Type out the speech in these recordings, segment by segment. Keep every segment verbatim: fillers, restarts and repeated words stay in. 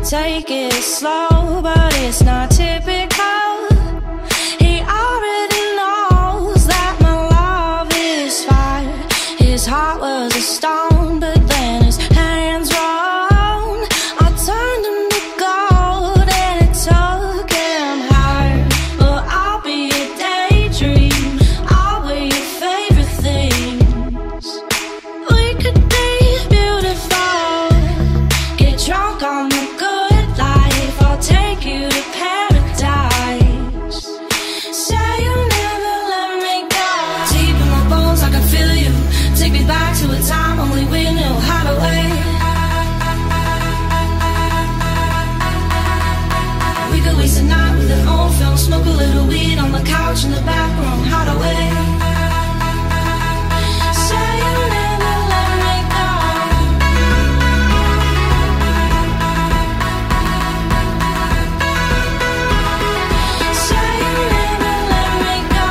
take it slow, but it's not typical. He already knows that my love is fire. His heart was a stone, but then his hands rolled. I turned him to gold and it took him higher. But I'll be a daydream, I'll wear your favorite things. We could be beautiful, get drunk on the good life. I'll take you to paradise. Say you'll never let me go. Deep in my bones, I can feel you. Take me back to a time only we knew how to wait. We could waste a night with an old film, smoke a little weed on the couch in the back room, how to wait. Say you'll never let me go. Say you'll never let me go.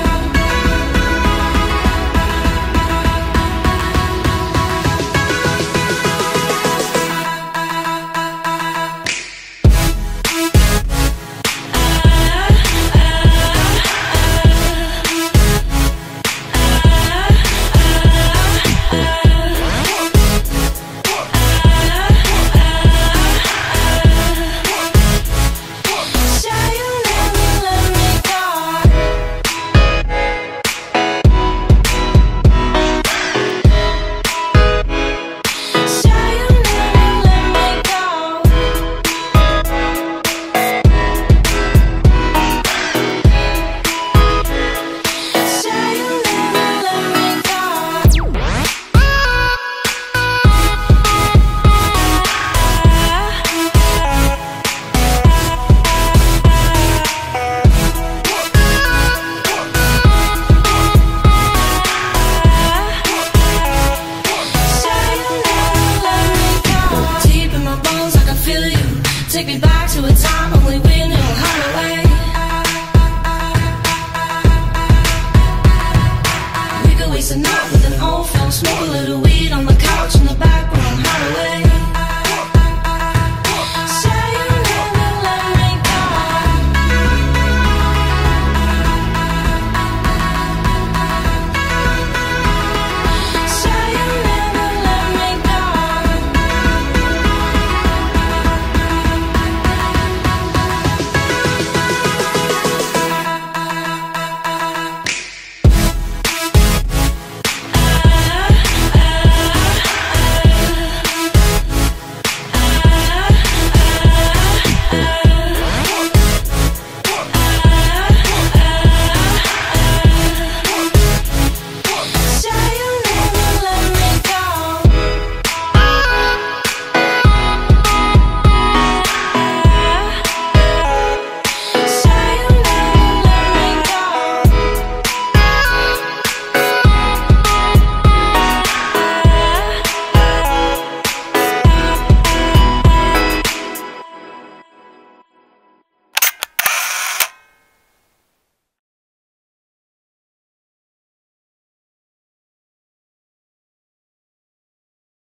Take me back to a time only we knew how to wait. We could waste a night with an old film, smoke a little weed on the couch in the back